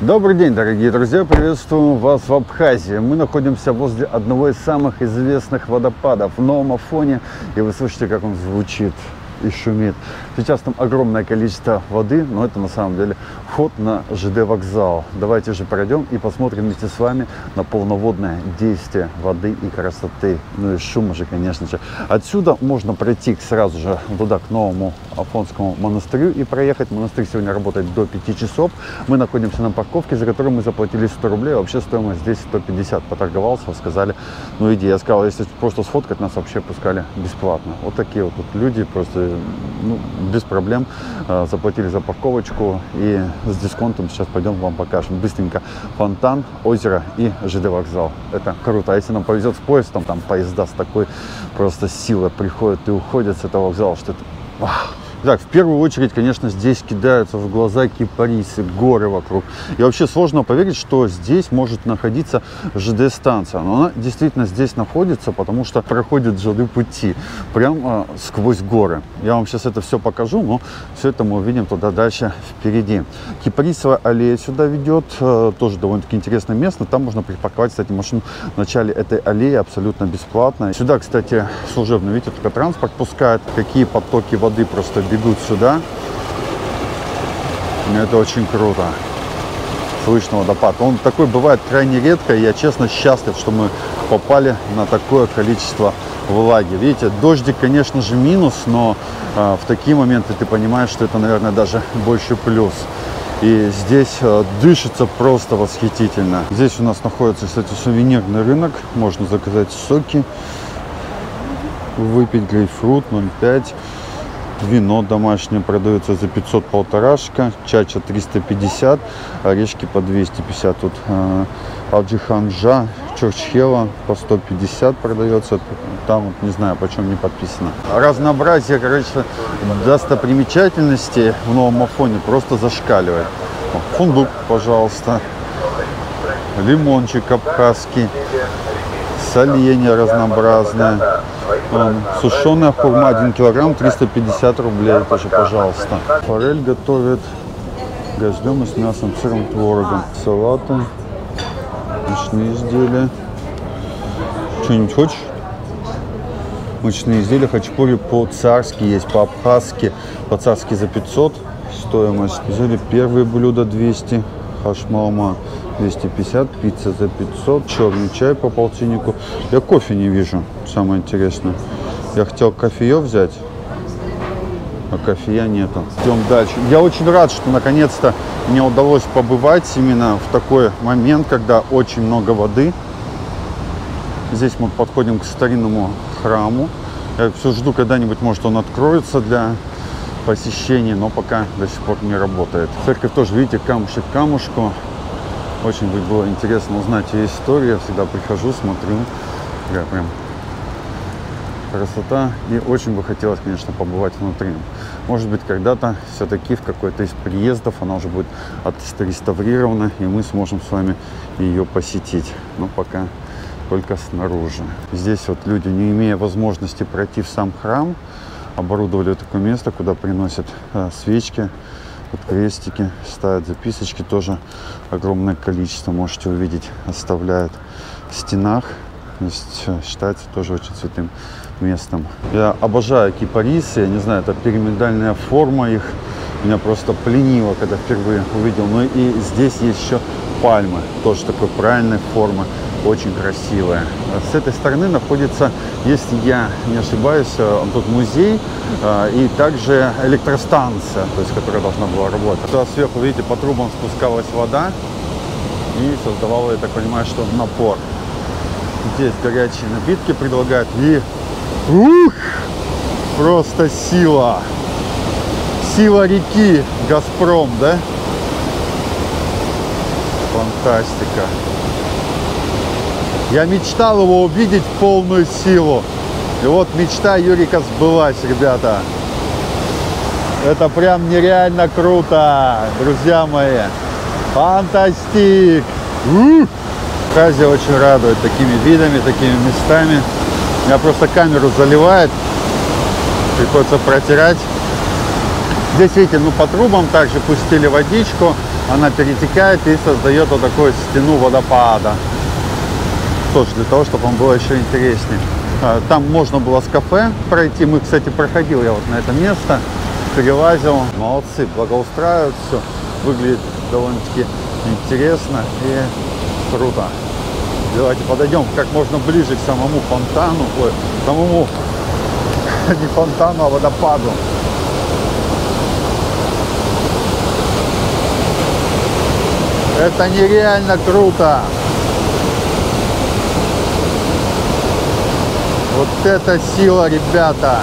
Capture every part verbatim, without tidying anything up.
Добрый день, дорогие друзья! Приветствуем вас в Абхазии. Мы находимся возле одного из самых известных водопадов в Новом Афоне. И вы слышите, как он звучит и шумит. Сейчас там огромное количество воды, но это на самом деле вход на ЖД вокзал. Давайте же пройдем и посмотрим вместе с вами на полноводное действие воды и красоты. Ну и шума же, конечно же. Отсюда можно пройти сразу же туда, к Новому Афонскому монастырю, и проехать. Монастырь сегодня работает до пяти часов. Мы находимся на парковке, за которую мы заплатили сто рублей. А вообще стоимость здесь сто пятьдесят. Поторговался, сказали, ну иди. Я сказал, если просто сфоткать, нас вообще пускали бесплатно. Вот такие вот тут люди, просто ну, без проблем э, заплатили за парковочку, и с дисконтом сейчас пойдем вам покажем быстренько фонтан, озеро и ЖД вокзал. Это круто. А если нам повезет с поездом, там поезда с такой просто силой приходят и уходят с этого вокзала, что это... Так, в первую очередь, конечно, здесь кидаются в глаза кипарисы, горы вокруг. И вообще сложно поверить, что здесь может находиться ЖД-станция. Но она действительно здесь находится, потому что проходят ЖД-пути прямо э, сквозь горы. Я вам сейчас это все покажу, но все это мы увидим туда дальше впереди. Кипарисовая аллея сюда ведет, э, тоже довольно-таки интересное место. Там можно припарковать, кстати, машину в начале этой аллеи абсолютно бесплатно. Сюда, кстати, служебный, видите, только транспорт пускает. Какие потоки воды просто бегут сюда. Это очень круто. Слышно водопад. Он такой бывает крайне редко. И я честно счастлив, что мы попали на такое количество влаги. Видите, дождик, конечно же, минус, но э, в такие моменты ты понимаешь, что это, наверное, даже больше плюс. И здесь э, дышится просто восхитительно. Здесь у нас находится, кстати, сувенирный рынок. Можно заказать соки, выпить грейпфрут ноль пять. Вино домашнее продается за пятьсот, полторашка, чача триста пятьдесят, орешки по двести пятьдесят. Тут э, алджиханджа, чурчхела по сто пятьдесят продается. Там вот не знаю, почем не подписано. Разнообразие, короче, достопримечательностей в Новом Афоне просто зашкаливает. Фундук, пожалуйста, лимончик абхазский, соленье разнообразное. Сушеная хурма один килограмм, триста пятьдесят рублей тоже, пожалуйста. Форель готовят, гождем с мясом, сыром, творогом. Салаты, мучные изделия. Что-нибудь хочешь? Мучные изделия, хачапури по-царски есть, по-абхазски. По-царски за пятьсот стоимость. Взяли первые блюда двести, хашмалма двести пятьдесят, пицца за пятьсот, черный чай по полтиннику. Я кофе не вижу, самое интересное. Я хотел кофеё взять, а кофея нету. Идем дальше. Я очень рад, что наконец-то мне удалось побывать именно в такой момент, когда очень много воды. Здесь мы подходим к старинному храму. Я все жду, когда-нибудь, может, он откроется для посещения, но пока до сих пор не работает. Церковь тоже, видите, камушек к камушку. Очень было интересно узнать ее историю. Я всегда прихожу, смотрю. Я прям красота. И очень бы хотелось, конечно, побывать внутри. Может быть, когда-то все-таки в какой-то из приездов она уже будет отреставрирована, и мы сможем с вами ее посетить. Но пока только снаружи. Здесь вот люди, не имея возможности пройти в сам храм, оборудовали такое место, куда приносят а, свечки. Вот крестики, ставят записочки, тоже огромное количество, можете увидеть, оставляют в стенах. То есть считается тоже очень святым местом. Я обожаю кипарисы, я не знаю, это пирамидальная форма их, меня просто пленило, когда впервые увидел. Но и здесь есть еще пальмы, тоже такой правильной формы, очень красивая. С этой стороны находится, если я не ошибаюсь, тут музей и также электростанция, то есть, которая должна была работать. Туда сверху, видите, по трубам спускалась вода и создавала, я так понимаю, что напор. Здесь горячие напитки предлагают, и ух, просто сила, сила реки Газпром, да? Фантастика. Я мечтал его увидеть в полную силу. И вот мечта Юрика сбылась, ребята. Это прям нереально круто, друзья мои. Фантастик! Абхазия очень радует такими видами, такими местами. Меня просто камеру заливает. Приходится протирать. Здесь, видите, ну по трубам также пустили водичку. она перетекает и создает вот такую стену водопада. Тоже для того, чтобы он был еще интереснее. Там можно было с кафе пройти. Мы, кстати, проходил я вот на это место, перелазил. Молодцы, благоустраивают все. Выглядит довольно-таки интересно и круто. Давайте подойдем как можно ближе к самому фонтану, ой, к самому не фонтану, а водопаду. Это нереально круто. Вот это сила, ребята.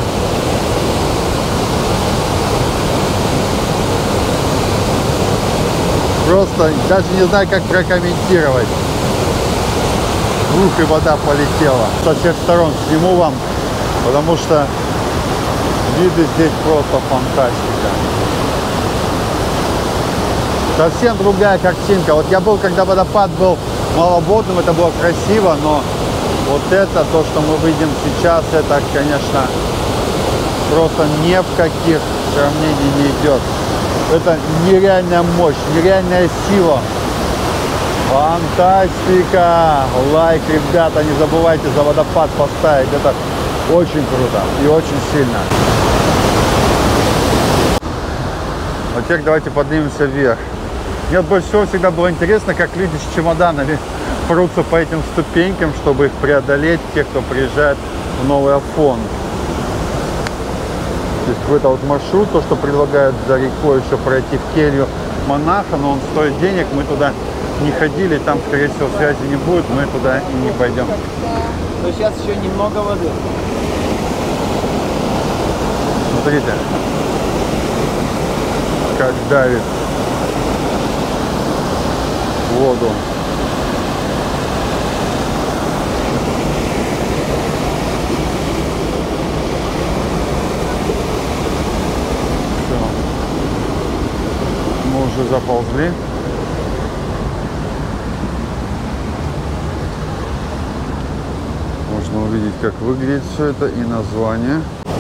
Просто даже не знаю, как прокомментировать. Ух, и вода полетела. Со всех сторон сниму вам, потому что виды здесь просто фантастика. Совсем другая картинка. Вот я был, когда водопад был маловодным, это было красиво, но вот это, то, что мы видим сейчас, это, конечно, просто ни в каких сравнений не идет. Это нереальная мощь, нереальная сила. Фантастика! Лайк, ребята, не забывайте за водопад поставить. Это очень круто и очень сильно. А теперь давайте поднимемся вверх. Мне больше всего всегда было интересно, как люди с чемоданами прутся по этим ступенькам, чтобы их преодолеть, те, кто приезжает в Новый Афон. То есть какой-то вот маршрут, то, что предлагают за рекой еще пройти в келью монаха, но он стоит денег, мы туда не ходили, там, скорее всего, связи не будет, мы туда и не пойдем. Но сейчас еще немного воды. Смотрите, как давит воду. Все. Мы уже заползли. Можно увидеть, как выглядит все это и название.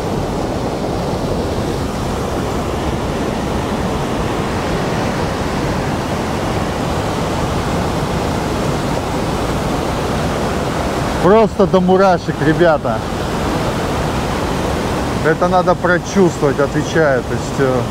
Просто до мурашек, ребята. Это надо прочувствовать, отвечаю. То есть, э,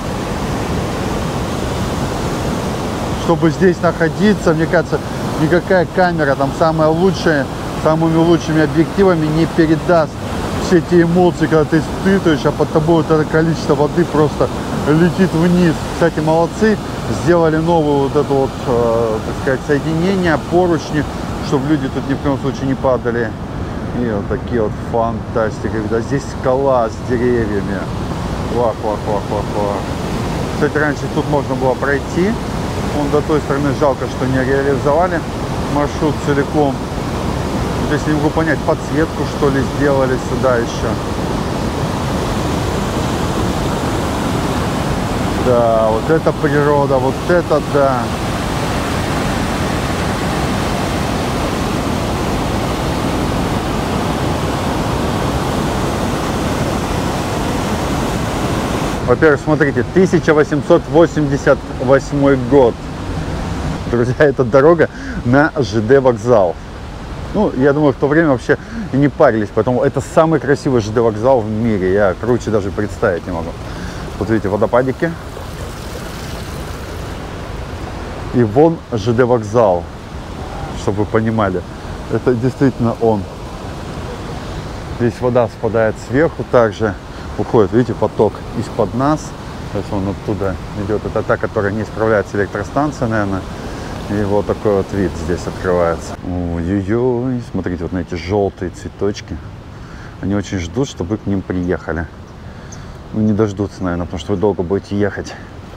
чтобы здесь находиться, мне кажется, никакая камера, там самая лучшая, самыми лучшими объективами не передаст все эти эмоции, когда ты испытываешь, а под тобой вот это количество воды просто летит вниз. Кстати, молодцы, сделали новое вот это вот, э, так сказать, соединение, поручни, чтобы люди тут ни в коем случае не падали. И вот такие вот фантастика. Да, здесь скала с деревьями. Вах, вах, вах, вах, вах. Кстати, раньше тут можно было пройти. Вон до той стороны жалко, что не реализовали маршрут целиком. Здесь не могу понять, подсветку что ли сделали сюда еще. Да, вот это природа, вот это да. Во-первых, смотрите, тысяча восемьсот восемьдесят восьмой год. Друзья, это дорога на ЖД вокзал. Ну, я думаю, в то время вообще и не парились, поэтому это самый красивый ЖД вокзал в мире. Я круче даже представить не могу. Вот видите, водопадики. И вон ЖД вокзал, чтобы вы понимали. Это действительно он. Здесь вода спадает сверху также. Уходит, видите, поток из-под нас. То есть он оттуда идет. Это та, которая не справляется электростанция, наверное. И вот такой вот вид здесь открывается. Ой-ой-ой. Смотрите, вот на эти желтые цветочки. Они очень ждут, чтобы вы к ним приехали. Ну, не дождутся, наверное, потому что вы долго будете ехать.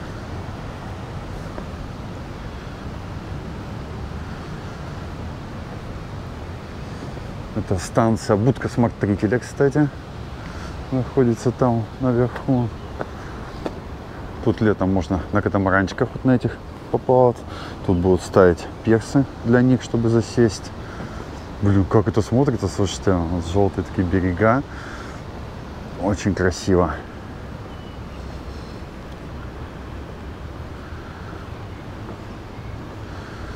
Это станция, будка смотрителя, кстати. Находится там наверху. Тут летом можно на катамаранчиках вот на этих поплавать. Тут будут ставить пирсы для них, чтобы засесть. Блин, как это смотрится, слушайте, вот желтые такие берега. Очень красиво.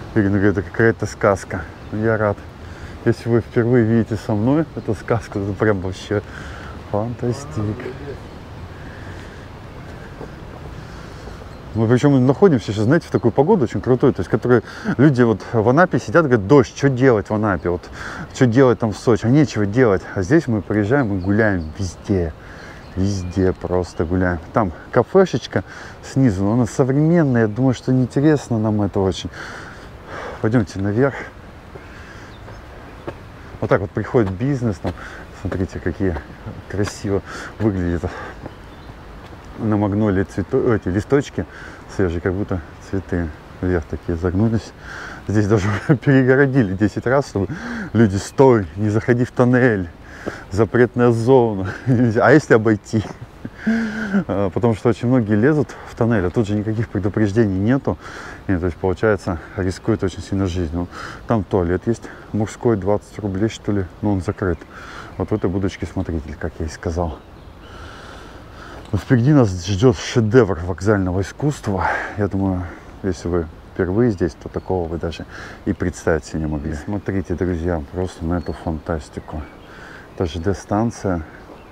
Ирина говорит, это какая-то сказка. Я рад. Если вы впервые видите со мной эту сказку, это прям вообще фантастик. Мы причем находимся сейчас, знаете, в такую погоду очень крутой, то есть, которые люди вот в Анапе сидят, говорят, дождь, что делать в Анапе, вот, что делать там в Сочи, а нечего делать. А здесь мы приезжаем и гуляем везде, везде просто гуляем. Там кафешечка снизу, но она современная, я думаю, что неинтересно нам это очень. Пойдемте наверх. Вот так вот приходит бизнес, там, смотрите, какие красиво выглядят на магнолии цвету, эти листочки свежие, как будто цветы вверх такие загнулись. Здесь даже перегородили десять раз, чтобы люди, стой, не заходи в тоннель, запретная зона. А если обойти? Потому что очень многие лезут в тоннель, а тут же никаких предупреждений нету. И, то есть, получается, рискует очень сильно жизнь. Ну, там туалет есть мужской, двадцать рублей, что ли, но он закрыт. Вот в этой будочке смотритель, как я и сказал. Но впереди нас ждет шедевр вокзального искусства. Я думаю, если вы впервые здесь, то такого вы даже и представить себе не могли. Смотрите, друзья, просто на эту фантастику. Это ЖД-станция.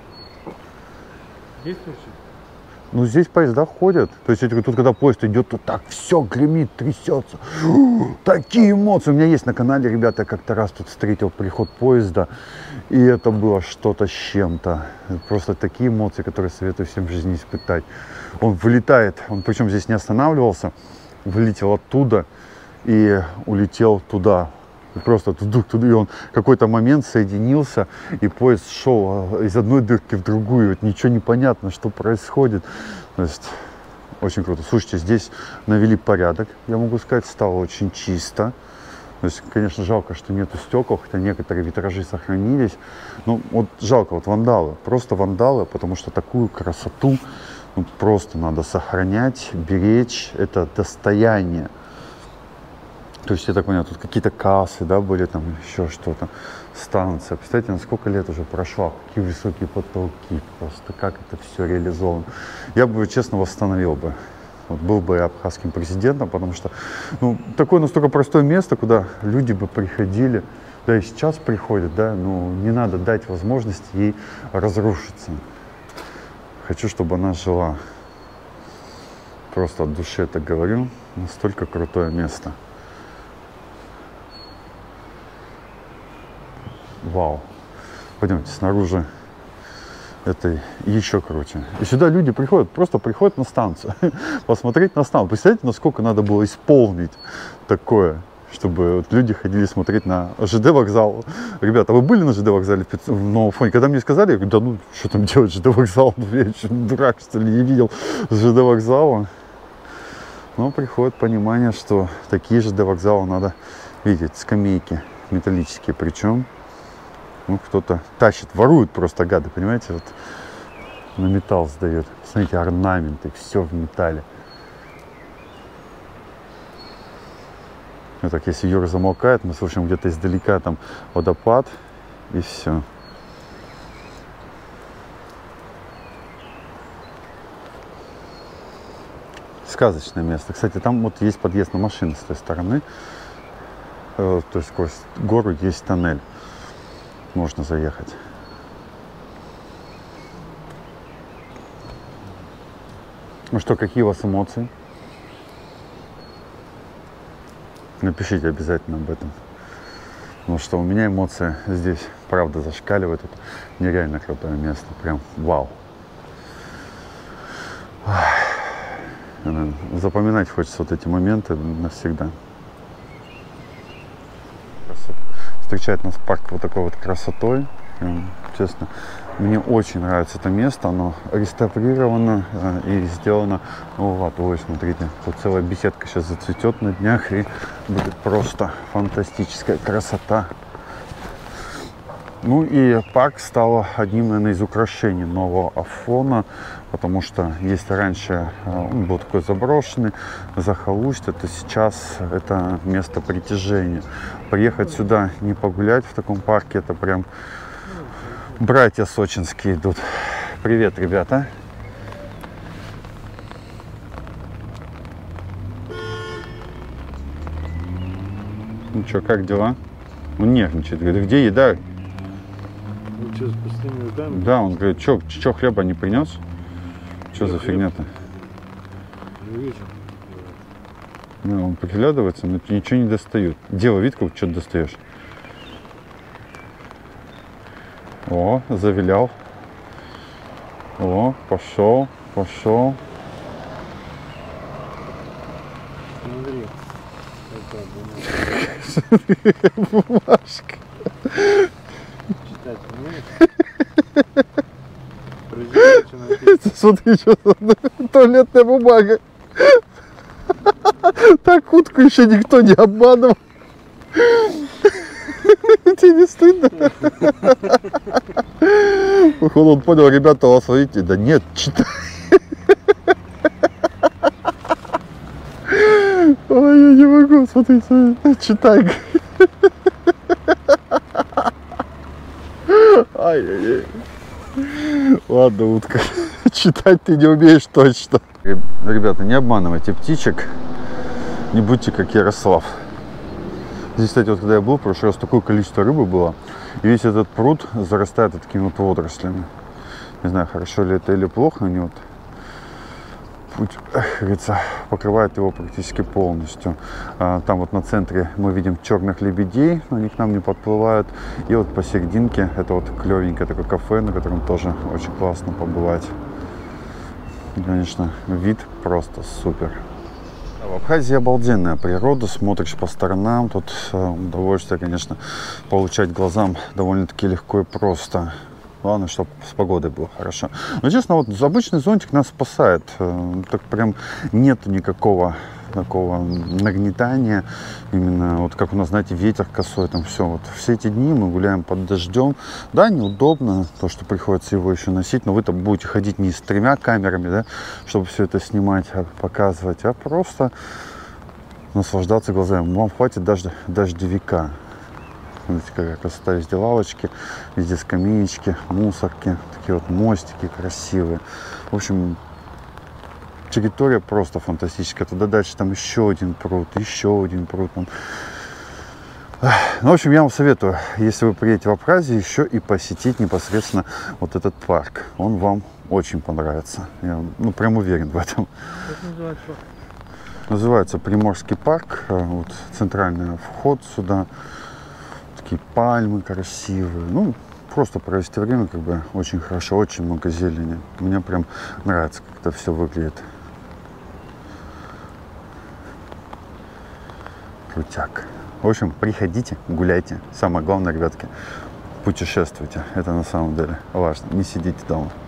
Есть вообще? Ну, здесь поезда ходят. То есть, тут, когда поезд идет, то так все гремит, трясется. Такие эмоции. У меня есть на канале, ребята, я как-то раз тут встретил приход поезда. И это было что-то с чем-то. Просто такие эмоции, которые советую всем в жизни испытать. Он вылетает, он причем здесь не останавливался. Вылетел оттуда и улетел туда. И просто туда, и он в какой-то момент соединился, и поезд шел из одной дырки в другую. Вот ничего не понятно, что происходит. То есть очень круто. Слушайте, здесь навели порядок, я могу сказать, стало очень чисто. То есть, конечно, жалко, что нету стекол, хотя некоторые витражи сохранились. Ну, вот жалко, вот вандалы, просто вандалы, потому что такую красоту ну, просто надо сохранять, беречь. Это достояние. То есть, я так понял, тут какие-то кассы, да, были там еще что-то, станция. Представляете, на сколько лет уже прошло, какие высокие потолки, просто как это все реализовано. Я бы, честно, восстановил бы. Вот был бы я абхазским президентом, потому что ну, такое настолько простое место, куда люди бы приходили, да и сейчас приходят, да, ну не надо дать возможности ей разрушиться. Хочу, чтобы она жила. Просто от души это говорю. Настолько крутое место. Вау. Пойдемте снаружи. Это еще круче. И сюда люди приходят, просто приходят на станцию, посмотреть на станцию. Представляете, насколько надо было исполнить такое, чтобы вот люди ходили смотреть на ЖД-вокзал. Ребята, вы были на ЖД-вокзале в Новом Афоне? Когда мне сказали, я говорю, да ну, что там делать ЖД-вокзал? Я еще дурак, что ли, не видел ЖД-вокзала. Но приходит понимание, что такие ЖД-вокзалы надо видеть, скамейки металлические, причем ну, кто-то тащит, воруют просто гады, понимаете, вот на металл сдает. Смотрите, орнаменты, все в металле. Вот так, если Юра замолкает, мы слышим где-то издалека там водопад, и все. Сказочное место. Кстати, там вот есть подъезд на машины с той стороны, э, то есть сквозь гору есть тоннель. Можно заехать. Ну что, какие у вас эмоции? Напишите обязательно об этом. Потому что у меня эмоции здесь, правда, зашкаливают. Это нереально крутое место. Прям вау. Запоминать хочется вот эти моменты навсегда. Встречает нас парк вот такой вот красотой. Честно, мне очень нравится это место. Оно реставрировано э, и сделано. Ну вот, ой, смотрите, тут целая беседка сейчас зацветет на днях и будет просто фантастическая красота. Ну и парк стал одним, наверное, из украшений нового Афона, потому что если раньше он был такой заброшенный, захолустье, то сейчас это место притяжения. Приехать сюда не погулять в таком парке, это прям братья сочинские идут. Привет, ребята! Ну что, как дела? Он нервничает. Говорит, где еда? Ну что, с пустыми руками? Да, он говорит, что, что хлеба не принес? Что за фигня-то? Не вижу. Да, он приглядывается, но ничего не достает. Дело, видишь, как что-то достаешь. О, завилял. О, пошел, пошел. Смотри. Это Бумажка. читать умеешь? Друзья, что написано? Смотри, что там, туалетная бумага. Так утку еще никто не обманывал. Тебе не стыдно? Походу он понял, ребята, у вас видите, да нет, читай. Ой, я не могу, смотри, смотри, читай. Ай-яй-яй. Ладно, утка, читать ты не умеешь точно. Ребята, не обманывайте птичек, не будьте как Ярослав. Здесь, кстати, вот когда я был, в прошлый раз такое количество рыбы было, и весь этот пруд зарастает вот такими вот водорослями. Не знаю, хорошо ли это или плохо, они вот, как говорится, покрывают его практически полностью. А, там вот на центре мы видим черных лебедей, но они к нам не подплывают. И вот посерединке это вот клевенькое такое кафе, на котором тоже очень классно побывать. И, конечно, вид просто супер. В Абхазии обалденная природа, смотришь по сторонам, тут удовольствие, конечно, получать глазам довольно-таки легко и просто. Главное, чтобы с погодой было хорошо. Но, честно, вот обычный зонтик нас спасает. Так прям нету никакого такого нагнетания. Именно вот как у нас, знаете, ветер косой, там все. Вот все эти дни мы гуляем под дождем. Да, неудобно, то, что приходится его еще носить, но вы-то будете ходить не с тремя камерами, да, чтобы все это снимать, показывать, а просто наслаждаться глазами. Вам хватит даже дождевика. Смотрите, какая красота, везде лавочки, везде скамеечки, мусорки, такие вот мостики красивые. В общем, территория просто фантастическая. Туда дальше там еще один пруд, еще один пруд. Ну, в общем, я вам советую, если вы приедете в Абхазию, еще и посетить непосредственно вот этот парк. Он вам очень понравится. Я, ну, прям уверен в этом. Как называется? Называется Приморский парк. Вот центральный вход сюда. Такие пальмы красивые. Ну, просто провести время как бы очень хорошо, очень много зелени. Мне прям нравится, как это все выглядит. Крутяк. В общем, приходите, гуляйте. Самое главное, ребятки, путешествуйте. Это на самом деле важно. Не сидите дома.